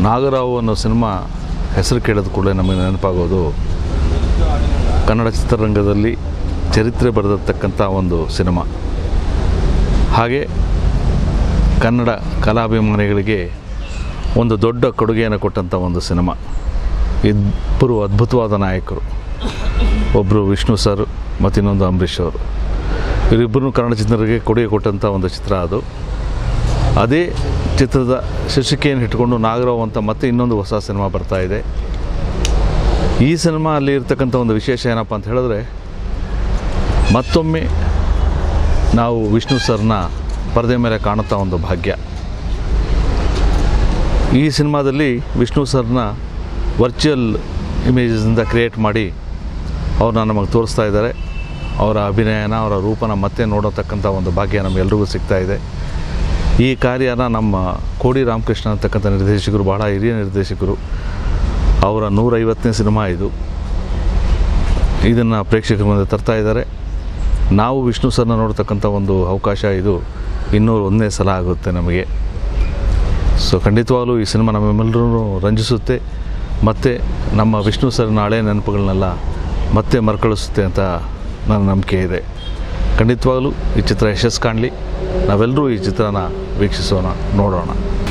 ನಾಗರಾವ್ ಅನ್ನೋ ಸಿನಿಮಾ ಹೆಸರು ಕೇಳಿದ ಕೂಡಲೇ ನಮಗೆ ನೆನಪಾಗೋದು ಕನ್ನಡ ಚಿತ್ರರಂಗದಲ್ಲಿ ಚರಿತ್ರೆ ಬರೆದಿರ್ತಕ್ಕಂಥ ಒಂದು ಸಿನಿಮಾ. ಹಾಗೆ ಕನ್ನಡ ಕಲಾಭಿಮಾನಿಗಳಿಗೆ ಒಂದು ದೊಡ್ಡ ಕೊಡುಗೆಯನ್ನು ಕೊಟ್ಟಂಥ ಒಂದು ಸಿನಿಮಾ. ಇಬ್ಬರು ಅದ್ಭುತವಾದ ನಾಯಕರು, ಒಬ್ಬರು ವಿಷ್ಣು ಸರ್ ಮತ್ತು ಇನ್ನೊಂದು ಅಂಬರೀಷ್ ಅವರು. ಇವರಿಬ್ಬರೂ ಕನ್ನಡ ಚಿತ್ರರಿಗೆ ಕೊಡುಗೆ ಕೊಟ್ಟಂಥ ಒಂದು ಚಿತ್ರ ಅದು. ಅದೇ ಚಿತ್ರದ ಶೀರ್ಷಿಕೆಯನ್ನು ಇಟ್ಕೊಂಡು ನಾಗರಾವ್ ಅಂತ ಮತ್ತೆ ಇನ್ನೊಂದು ಹೊಸ ಸಿನಿಮಾ ಬರ್ತಾಯಿದೆ. ಈ ಸಿನಿಮಾ ಅಲ್ಲಿ ಇರ್ತಕ್ಕಂಥ ಒಂದು ವಿಶೇಷ ಏನಪ್ಪ ಅಂತ ಹೇಳಿದ್ರೆ, ಮತ್ತೊಮ್ಮೆ ನಾವು ವಿಷ್ಣು ಸರ್ನ ಪರದೆ ಮೇಲೆ ಕಾಣುತ್ತಾ ಒಂದು ಭಾಗ್ಯ. ಈ ಸಿನಿಮಾದಲ್ಲಿ ವಿಷ್ಣು ಸರ್ನ ವರ್ಚುವಲ್ ಇಮೇಜಸ್ನಿಂದ ಕ್ರಿಯೇಟ್ ಮಾಡಿ ಅವ್ರನ್ನ ನಮಗೆ ತೋರಿಸ್ತಾ ಇದ್ದಾರೆ. ಅವರ ಅಭಿನಯನ, ಅವರ ರೂಪನ ಮತ್ತೆ ನೋಡತಕ್ಕಂಥ ಒಂದು ಭಾಗ್ಯ ನಮಗೆಲ್ರಿಗೂ ಸಿಗ್ತಾಯಿದೆ. ಈ ಕಾರ್ಯನ ನಮ್ಮ ಕೋಡಿ ರಾಮಕೃಷ್ಣ ಅಂತಕ್ಕಂಥ ನಿರ್ದೇಶಕರು, ಬಹಳ ಹಿರಿಯ ನಿರ್ದೇಶಕರು, ಅವರ 150ನೇ ಸಿನಿಮಾ ಇದು. ಇದನ್ನು ಪ್ರೇಕ್ಷಕರ ಮುಂದೆ ತರ್ತಾ ಇದ್ದಾರೆ. ನಾವು ವಿಷ್ಣು ಸರ್ನ ನೋಡ್ತಕ್ಕಂಥ ಒಂದು ಅವಕಾಶ ಇದು 201ನೇ ಸಲ ಆಗುತ್ತೆ ನಮಗೆ. ಸೊ ಖಂಡಿತವಾಗಲೂ ಈ ಸಿನಿಮಾ ನಮ್ಮೆಲ್ಲರೂ ರಂಜಿಸುತ್ತೆ, ಮತ್ತು ನಮ್ಮ ವಿಷ್ಣು ಸರ್ನ ಹಳೆ ನೆನಪುಗಳನ್ನೆಲ್ಲ ಮತ್ತೆ ಮರುಕಳಿಸುತ್ತೆ ಅಂತ ನನ್ನ ನಂಬಿಕೆ ಇದೆ. ಖಂಡಿತವಾಗಲೂ ಈ ಚಿತ್ರ ಯಶಸ್ಸು ಕಾಣಲಿ. ನಾವೆಲ್ಲರೂ ಈ ಚಿತ್ರನ ವೀಕ್ಷಿಸೋಣ, ನೋಡೋಣ.